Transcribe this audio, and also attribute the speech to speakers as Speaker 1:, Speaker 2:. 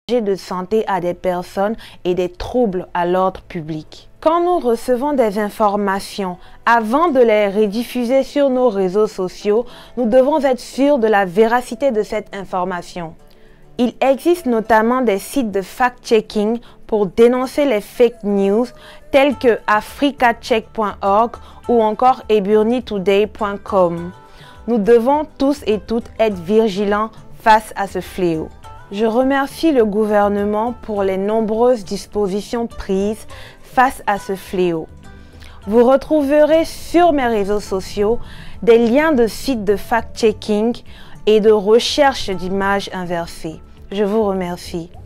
Speaker 1: de santé à des personnes et des troubles à l'ordre public. Quand nous recevons des informations, avant de les rediffuser sur nos réseaux sociaux, nous devons être sûrs de la véracité de cette information. Il existe notamment des sites de fact-checking pour dénoncer les fake news tels que africacheck.org ou encore eburnitoday.com. Nous devons tous et toutes être vigilants face à ce fléau. Je remercie le gouvernement pour les nombreuses dispositions prises face à ce fléau. Vous retrouverez sur mes réseaux sociaux des liens de sites de fact-checking et de recherche d'images inversées. Je vous remercie.